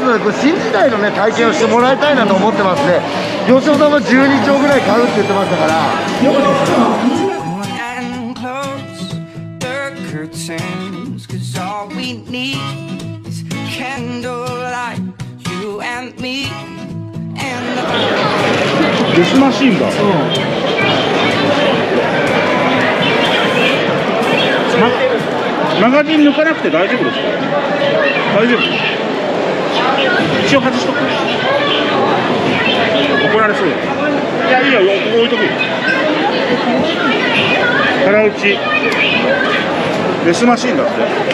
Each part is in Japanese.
ので、これ新時代のね体験をしてもらいたいなと思ってますね。吉尾さんも12丁ぐらい買うって言ってましたから。よかったデスマシーンだ。マガジン抜かなくて大丈夫ですか？大丈夫？一応外しとく。怒られそう。いや、いいよ、ここ置いとくよ。腹打ちデスマシーンだって。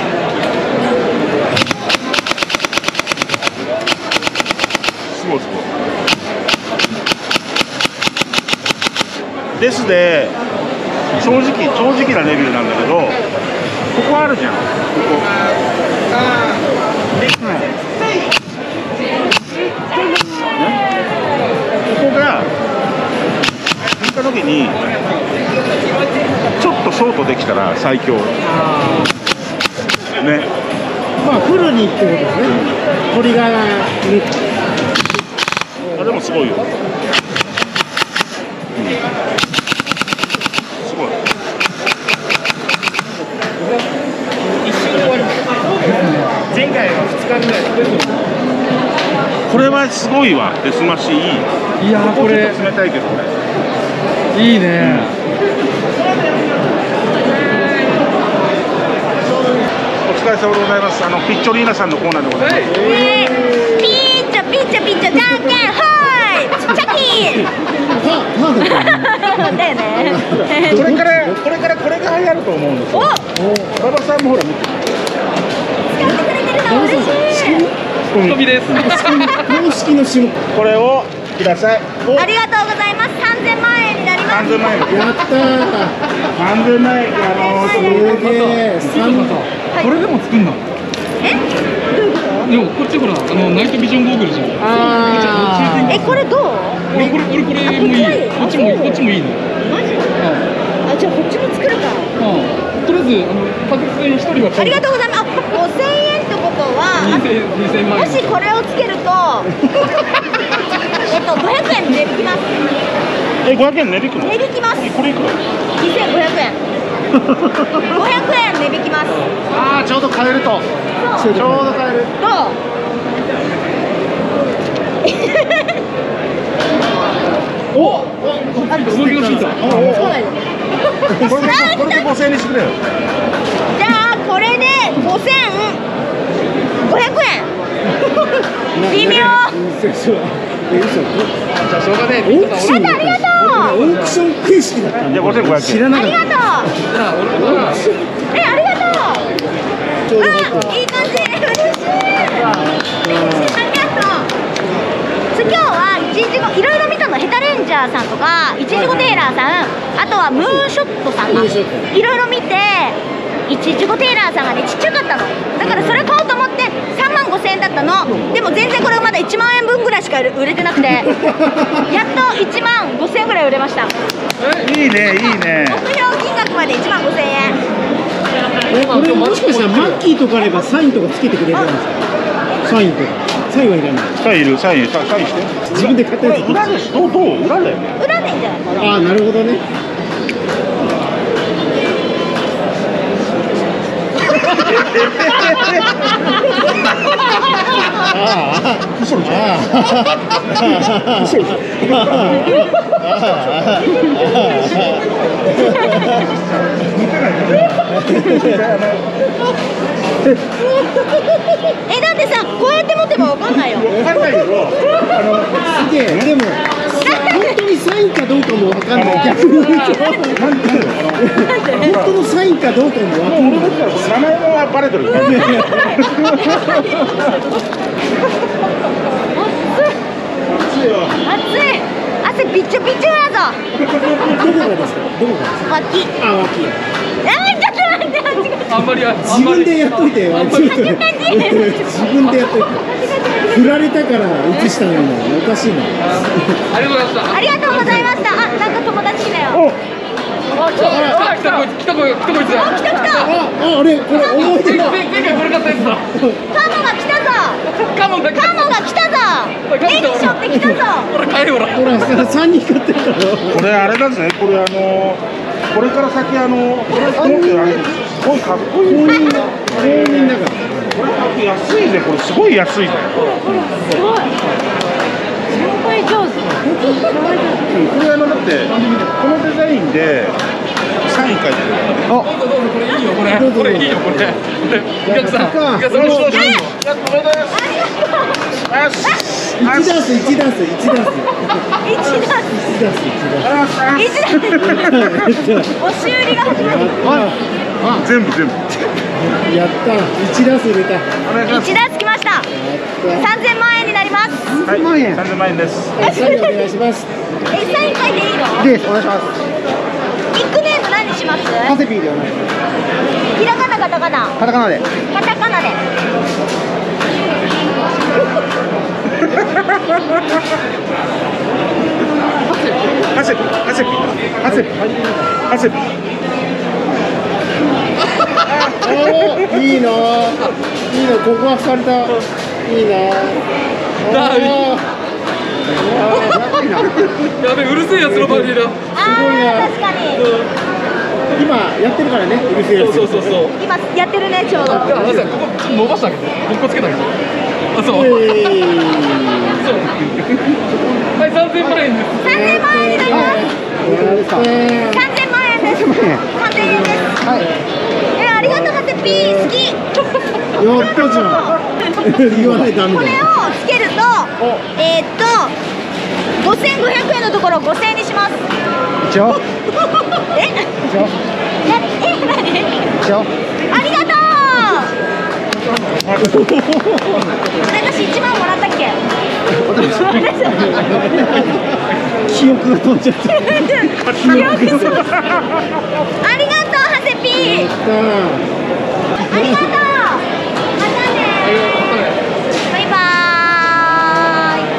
すごいすごい。ですで正直なレビューなんだけど、ここあるじゃん、ここ。ここが抜いた時にちょっとショートできたら最強ね。 まあフルにってことですね。トリガーがあ、でもすごいよ。すごい。 前回は2日ぐらい。 これはすごいわ、デスマシいい。 いやー、これ冷たいけどね。 いいね。 お疲れ様でございます。ピッチョリーナさんのコーナーでございます。 ピッチョピッチョピッチョじゃんけんほいチャキーだよね。 これからこれが流行ると思うんですよ。馬場さんもほら見て。 使ってくれてるの嬉しい。 飛びです。公式の種目。 これをください。 ありがとうございます。3000万円になります。 3000万円。 やったー。 3000万円。 すげえ。これでも作んの？ え？ でもこっちほらナイトビジョンゴーグルじゃん。 え、これどう？ これもいい。こっちもいいの。 マジ？あ、じゃあこっちも作るか。 とりあえず確実に1人はありがとうございます。あ、5000円ってことは、 2000万円。 もしこれをつけると500円値引きます。 500円値引くの？ 値引きます。 これいくら 2500円。500円値引きます。 ああ、ちょうど買えると。ちょうど買える。 どう？ お、 あ、 動きがついた。 そうなんです。 これで5000円にしてくれよ。 じゃあこれで5500円。微妙。 じゃあしょうがねえ。 ありがとう。 オークション形式だったんだ。 いや、5500円。 知らなかった。 ありがとう。ありがとう。あ、いい感じ。嬉しい。ありがとう。今日は1日後いろいろ見たの。ヘタレンジャーさんとか1日後テイラーさん、あとはムーンショットさんがいろいろ見て、1日後テイラーさんがねちっちゃかったの。だからそれ買おうと思って3万5000円だったの。でも全然これまだ1万円分ぐらいしか売れてなくて、やっと1万5000円ぐらい売れました。 いいね、いいね。 目標金額まで1万5000円。 これもしかしたらマッキーとかあればサインとかつけてくれるんですか？サインとか。サインはいらない。 サインして。 自分で買ったやつ。 裏でしょ？どう？裏だよね。 裏でいいんじゃないかな。 ああ、なるほどね。 嘘でしょ？ だってさ、こうやって持ってもわかんないよ。 わかんないけど、 すげえ。でも本当にサインかどうかもわかんない。逆に言うと本当のサインかどうかもわかんない。 名前はバレてる。 暑い汗びっちょびちょやぞ。 どこがですか？ 脇。 あ、脇。 ちょっと待って。 あんまり自分でやっといてよ。自分でやっといて。振られたから映したのにおかしいな。 ありがとうございました。 ありがとうございました。あ、なんか友達来たよ。 あれこれ思い出だ。 前回これ買ったやつだ。 カモが来たぞ。 カモがカモが来たぞ。エリショって来たぞ。 ほら帰れほら。 ほら3人買ってるから。 これあれだぜ、これこれから先これ持ってあれすごいかっこいい。 公認だから。 これ安いぜ、これすごい安いぜ。 すごい。先輩上手。 これだってこのデザインでサイン書いてる。 どうぞこれいいよこれ。これいいよこれ。お客さん。お客さん。 1 ダース。 押し売りが始まる。 全部やった1ダース入れた。 1ダース来ました。3000万円になります。 はい、3000万円です。 サインお願いします。 サイン書いていいの？ です、お願いします。 ニックネーム何にします？ ハセピーでお願いします。 ひらがなカタカナ。 カタカナで。 カタカナで。 ハセピ。 おいいな、告白された。いいな。 やべうるせえやつのバディだ。 確かに。 今やってるからね、うるせえやつ。 そう今やってるねちょうど。 じゃあここちょっと伸ばしてあげて。ここつけてあげて。あそう。はい3000万円です。 3000万円になります。3000万円です。3000円です。 はい。 ありがとうハセピー好き。 やったじゃん。言わないとダメだよ。 これをつけると5500円のところ5000円にします。 一応。 え？何？ 一応。 ありがとう。私1万もらったっけ？ 記憶が飛んじゃった。 ありがとうハセピー。ありがとう。またね。バイバーイ。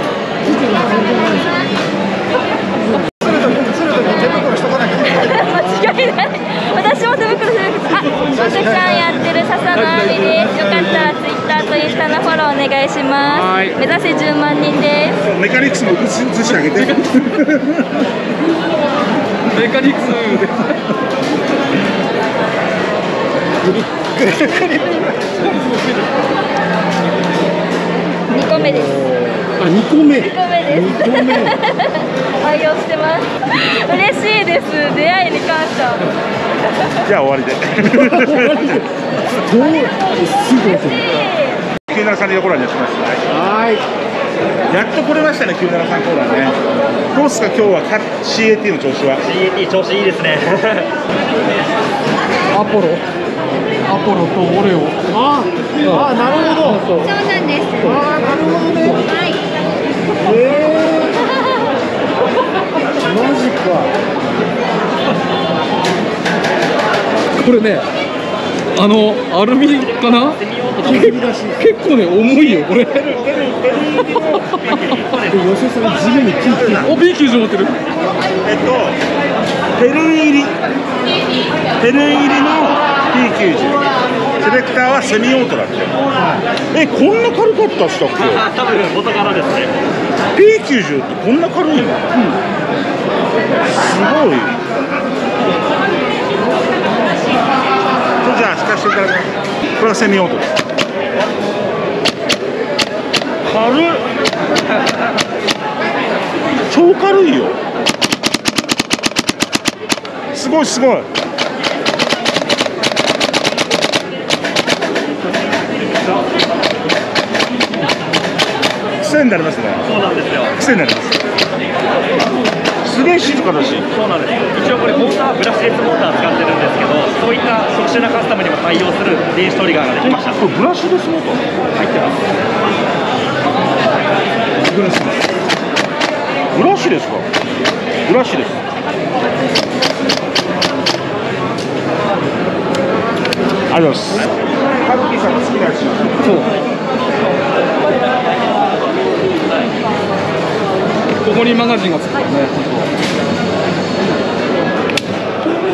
間違いない。私も手袋する。まさちゃんやってる笹のあみです。よかったらツイッターとインスタのフォローお願いします。目指せ10万人です。 メカニクスも映してあげて。 メカニクスで。 2個目です。 あ、2個目。 2個目です。愛用してます。嬉しいです。出会いに感謝。 じゃあ終わりで。 すぐ 973でコーラにします。 はい。 やっと来れましたね、973コーラね。どうですか、今日はCAT の調子は。 CAT 調子いいですね。 アポロとオレオ。 なるほど。 そうなんです。 なるほどね。 はい。 マジか。 これね、アルミかな？結構ね重いよこれ。 吉井さん地面にお B90 持ってる。 ペル入りの P90。セレクターはセミオートだって。こんな軽かったっしたっけ？ 多分元からですね。 P90 ってこんな軽いの？すごい。じゃあ透かしていただきます。これはセミオートです。軽い。超軽いよ。すごいすごい。癖になりますね。 そうなんですよ。 癖になります。すげえ静かだし。 そうなんです。一応これモーターブラシレスモーター使ってるんですけど、そういった特殊なカスタムにも対応する電子トリガーができました。 これブラシレスモーター入ってます。 ブラシです。ブラシですか？ブラシです。ありがとうございます。カズキさん好きなやつ。そう。 ここにマガジンがつくからね。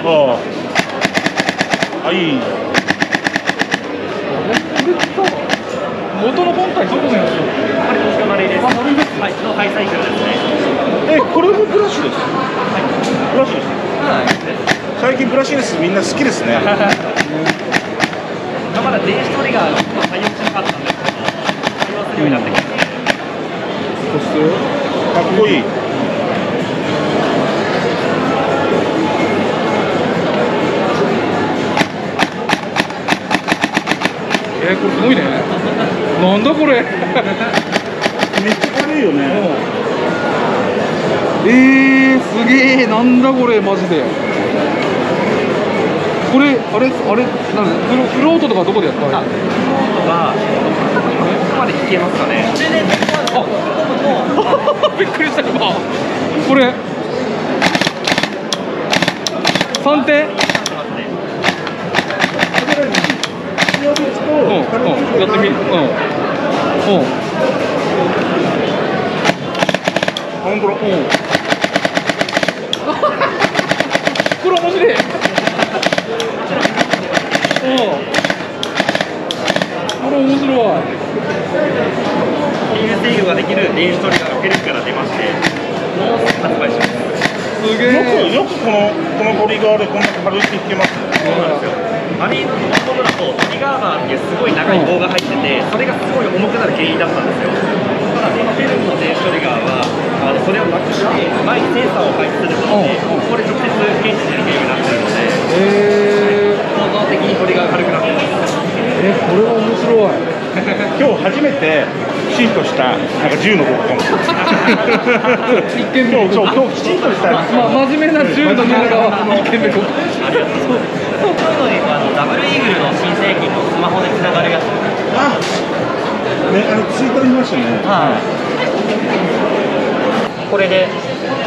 あ、いい。 元の本体どこのやつ？ これ東京マレーです。はい、のハイサイクルですね。 これもブラシです。ブラシです。 はい。 最近ブラシレスみんな好きですね。 まだ電子トリガーが採用しなかったんですけど、採用するようになってきました。 かっこいい。 これすごいね。なんだこれ。 めっちゃ軽いよね。 すげえ、なんだこれ、マジで。これ、あれ、フロートとかどこでやったの？ フロートがここまで引けますかね。 びっくりした今。これ3点？やってみ。 本当だ。 これ面白い。これ面白い。 ヒール制御ができる電子トリガーがフェルクから出まして発売します。 すげえ。 よくこのトリガーでこんな軽く引けますね。 そうなんですよ。あれのものだとトリガーバーっていうすごい長い棒が入ってて、それがすごい重くなる原因だったんですよ。ただこのフェルクの電子トリガーはそれをなくして前にセンサーを配置することでここで直接検知できるようになっているので、構造的にトリガーが軽くなっています。 これは面白い。 今日初めてきちんとしたなんか銃の動画かもしれない。 一見目。 今日きちんとした。 真面目な銃の動画は一見目。 ありがとうございます。ダブルイーグルの新製品のスマホでつながるやつ。 あ、ね、ツイート見ましたね。 はい。これで。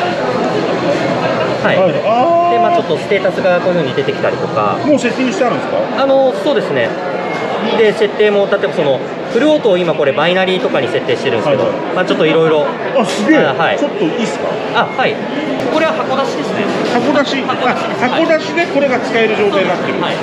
はい。で、ちょっとステータスがこういう風に出てきたりとか。 もうセッティングしてあるんですか？ そうですね。で、設定も例えばフルオートを今これバイナリーとかに設定してるんですけど、ちょっといろいろ。 あ、すげえ。 はい。 ちょっといいっすか？ はい。これは箱出しですね。 箱出し。箱出しでこれが使える状態になってる。 はい。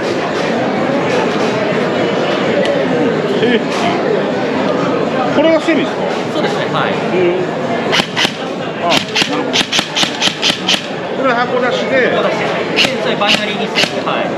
これがセミですか？ そうですね。はい。 なるほど。これ箱出しで。 箱出しで、それバイナリーに設定。はい。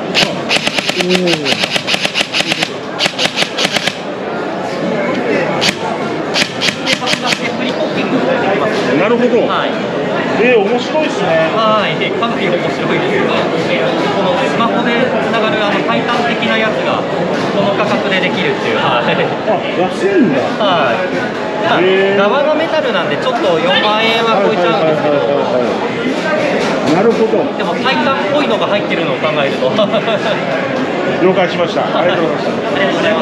なるほど。 はい。 面白いですね。 はい。かなり面白いですが、このスマホでつながる最短的なやつがこの価格でできるっていう。はい。 安いんだ。 はい。側がメタルなんでちょっと4万円は超えちゃうんですけど。 なるほど。 でもタイタンっぽいのが入ってるのを考えると。 了解しました。ありがとうございました。 ありがとうございます。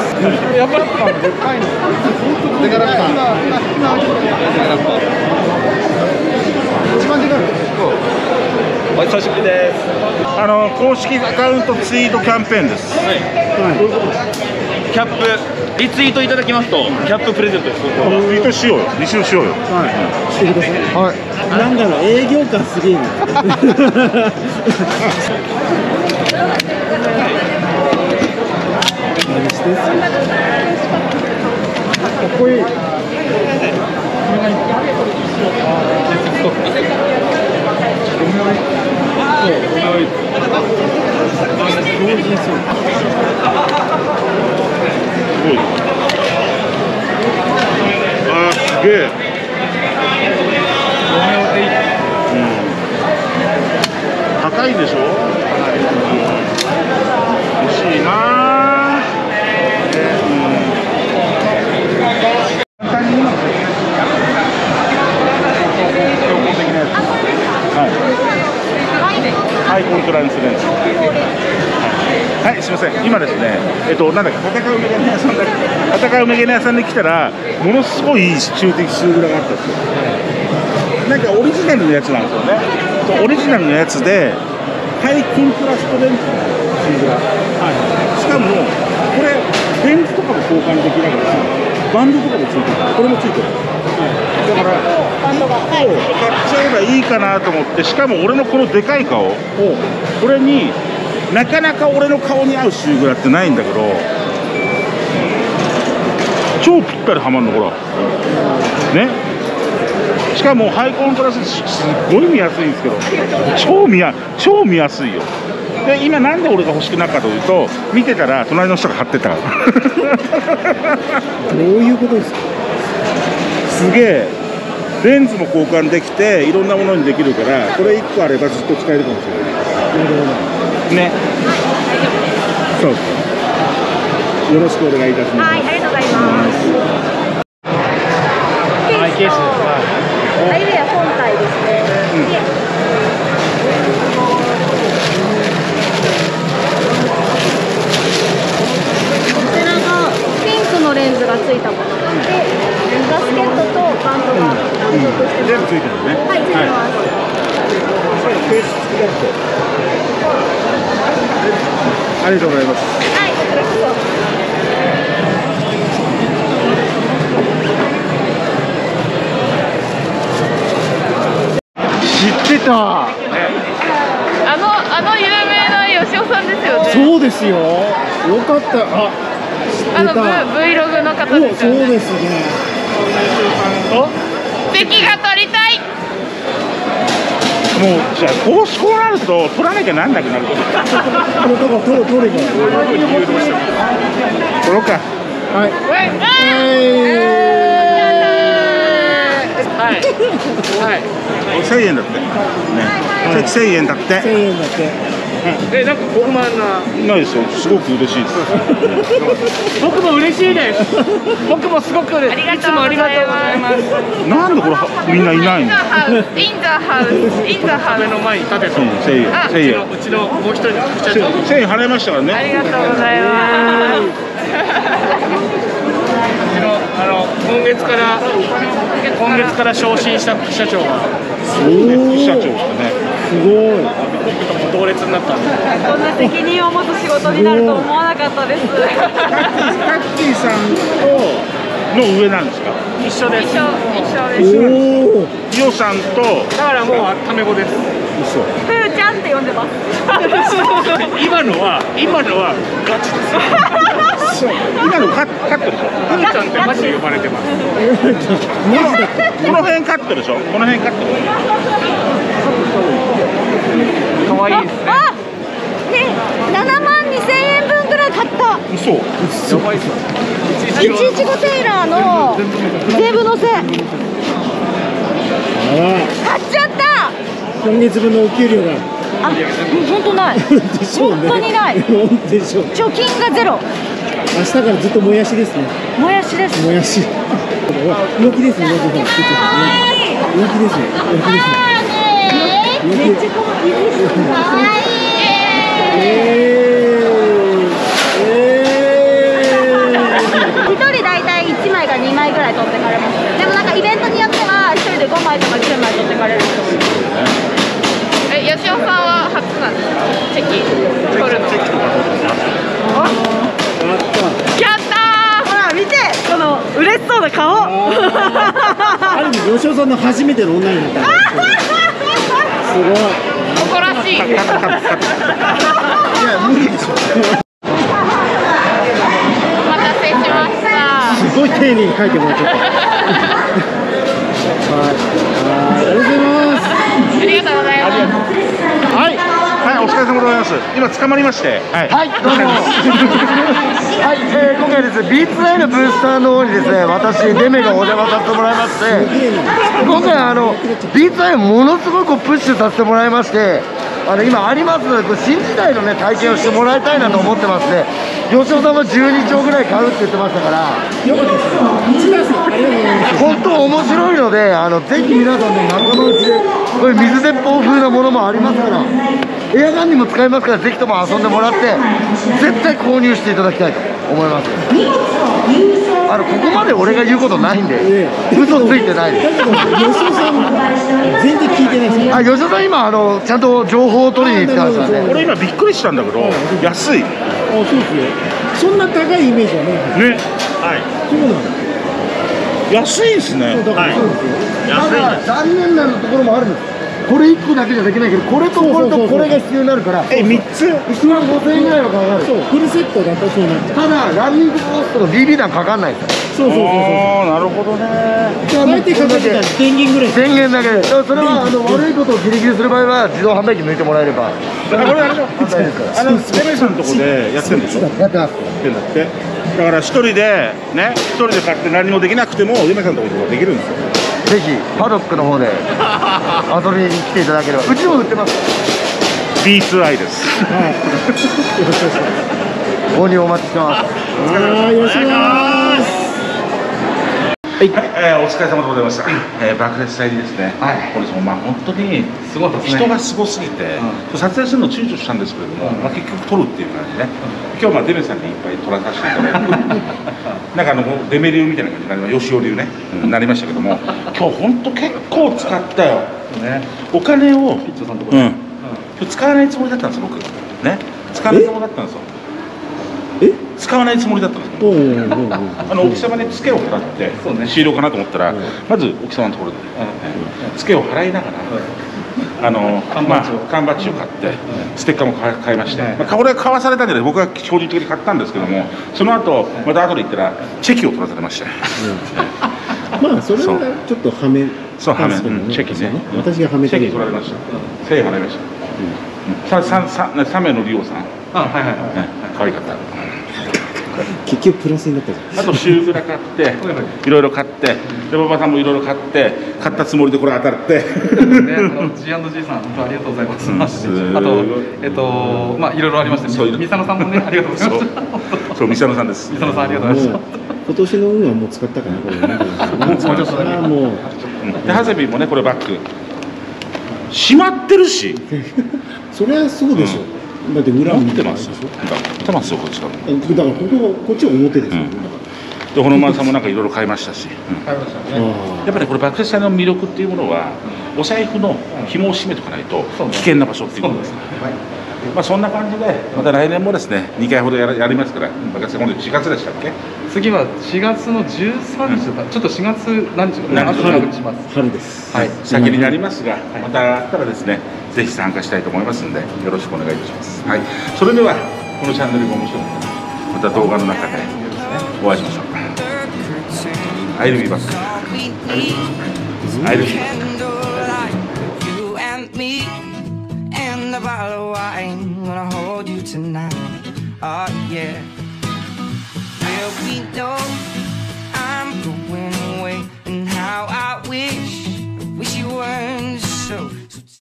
やっぱりでかいの。でかいの。一番でかいの。お久しぶりです。 公式アカウントツイートキャンペーンです。 はい。キャップリツイートいただきますとキャッププレゼントです。 リツイートしようよ。リツイートしようよ。 はい。してください。 はい。 なんだろう、営業感すげえな。何してんすか。かっこいい。 すごい。すげえ。高いでしょ。欲しいな。ハイコントランスレンズ。はい、すみません。今ですね、なんだっけ、戦うメガネ屋さんだっけ、戦うメガネ屋さんに来たら、ものすごいいい中的シューズラがあったんですよ。なんかオリジナルのやつなんですよね。オリジナルのやつで、ハイコントラストレンズのシューズラ。しかも、これ、レンズとかも交換できながら、バンドとかもついてる。これもついてる。だから、 バンドが、はい、 買っちゃえばいいかなと思って、しかも俺のこのでかい顔、これになかなか俺の顔に合うシュー柄ってないんだけど、超ぴったりはまるの、ほらね。しかもハイコントラストすっごい見やすいんですけど、超見やすいよ。で今なんで俺が欲しくなったかというと、見てたら隣の人が貼ってたどういうことですか？ すげえレンズも交換できていろんなものにできるから、これ1個あればずっと使えるかもしれない。なるほどね。そうよろしくお願いいたします。 はい、ありがとうございます。ケースとアイウェア本体ですね。こちらがピンクのレンズがついたもので、ガスケットとバンドが付属してます。 全部ついてるね。 はい、ついてます。 ケース付きだって。ありがとうございます。 はい、こちらこそ。 知ってた。 あの有名な吉尾さんですよね。 そうですよ。よかった。あ、 Vlog の方ですよね。 そうですね。 席が取りたい。 もうじゃあこうなると取らなきゃなんなくなる。 これとか取れば。 取ろうか。 はい。 はい。 1000円だって。ね。1000円だって。 1000円だって。 なんかご不満な。 ないですよ。すごく嬉しいです。 僕も嬉しいです。僕もすごく嬉しい。いつもありがとうございます。 なんでこれみんないないの？ インザハウスの前に立てた。 1000円。 うちのもう一人の副社長。 1000円払いましたからね。 ありがとうございます。今月から昇進した副社長が。 副社長ですね。 すごい。 同列になったんで。 こんな責任を持つ仕事になると思わなかったです。 タッキーさんの上なんですか？ 一緒です。 おお。 イオさんとだからもうタメ語です。 ふーちゃんって呼んでます。 今のはガチです。 今のカットでしょ？ ふーちゃんってマジで呼ばれてます。 この辺カットでしょ？この辺カット。 可愛いですね。 あ、ね、7万2000円分ぐらい買った。 嘘。 やばいっすよ。 115テイラーの全部乗せ。買っちゃった。 今月分のお給料が。 あ、本当ない。 でしょうね。 本当にない。 でしょう。 貯金がゼロ。 明日からずっともやしですね。 もやしです。 もやし。動きですね。動きですね。動きですね。 めっちゃ可愛いです。可愛い。一人大体1枚か2枚ぐらい取ってかれます。でもなんかイベントによっては一人で5枚とか10枚取ってかれる人もいる。 吉尾さんは初なんですか？チェキ取るの。やったー！ ほら見て、この嬉しそうな顔。 ある意味吉尾さんの初めての女になった。すごい。 誇らしい。 いや無理でしょ。 お待たせしました。 すごい丁寧に書いてもらっちゃった。はい。ありがとうございます。 ありがとうございます。 はい。はい、お疲れ様でございます。今捕まりまして。はい。 はい、どうも。はい、今回ですね、ビーツアイのブースターの方にですね、私デメがお邪魔させてもらいまして、今回ビーツアイをものすごくプッシュさせてもらいまして、今ありますこれ新時代のね体験をしてもらいたいなと思ってますね。吉尾さんも12丁ぐらい買うって言ってましたから、本当面白いので、ぜひ皆さんね仲間内でこれ水鉄砲風なものもありますから、エアガンにも使えますから、ぜひとも遊んでもらって絶対購入していただきたいと思います。ここまで俺が言うことないんで、嘘ついてないです。 だけど吉尾さん全然聞いてないです。 吉尾さん今ちゃんと情報を取りに行ってましたね。 俺今びっくりしたんだけど、安い。 あ、そうですよ。そんな高いイメージはね。 ね。はい。 そうなの。 安いですね。 だからそうですよ。 ただ残念なところもあるんです。これ1個だけじゃできないけど、これとこれとこれが必要になるから、 3つ 1万5000円ぐらいはかかる。 そう、フルセットだとそうなっちゃう。 ただランニングコーストの BB 弾かかんないですよ。 そうそうそうああ、なるほどね。 そう。相手かかってたら電源ぐらい。 電源だけで、それは悪いことをギリギリする場合は自動販売機抜いてもらえれば。 これあれだ、デメさんのとこでやってるんでしょ。 やってます。 ってんだって。だから一人でね、一人で買って何もできなくてもデメさんのところでできるんですよ。 ぜひパドックの方で遊びに来ていただければ、うちも売ってます。 B2I です。 購入お待ちしてます。 よろしくお願いします。 はい、お疲れ様でございました。爆裂祭にですね、これ本当にすごかったですね。 人がすごすぎて、撮影するの躊躇したんですけれども、結局撮るっていう感じで、今日デメさんにいっぱい撮らさせていただいて、なんかデメ流みたいな感じになりました、吉尾流ね、なりましたけども、今日本当結構使ったよ。お金を使わないつもりだったんです、僕。ね、使わないつもりだったんですよ。使わないつもりだったんですけど、奥様にツケを払って終了かなと思ったら、まず奥様のところでツケを払いながら缶バッジを買ってステッカーも買いまして、これは買わされたけど僕は標準的に買ったんですけども、その後また後で行ったらチェキを取らされまして、 まあそれはちょっとはめ、 そうはめ、チェキね、 私がはめてチェキ取られました。1000円払いました。3名のリオさん、可愛かった。 結局プラスになったじゃん。 あとシューズラ買っていろいろ買って、で馬場さんもいろいろ買ったつもりでこれ当たって、 G&G さん本当ありがとうございます。あとまあいろいろありましたね。三佐野さんもねありがとうございました。 そう三佐野さんです。 三佐野さんありがとうございました。 今年の運はもう使ったかなこれね。 もうちょっとだけ。 もうでハゼビーもねこれバッグ閉まってるし。 それはそうでしょ。だって裏見てますよ。持ってますよこっちから。 だからこっちは表ですよ。 でホノマンさんもなんかいろいろ買いましたし。やっぱりこれ爆裂祭の魅力っていうものはお財布の紐を締めとかないと危険な場所っていうことです。まあそんな感じでまた来年もですね2回ほどやりますから、爆裂祭今度4月でしたっけ？ 次は4月の13日とか、ちょっと4月何日か春です。 はい。 先になりますが、またあったらですねぜひ参加したいと思いますのでよろしくお願いいたします。はい。それではこのチャンネルが面白かったらまた動画の中でお会いしましょう。I'll be back. I'll be back.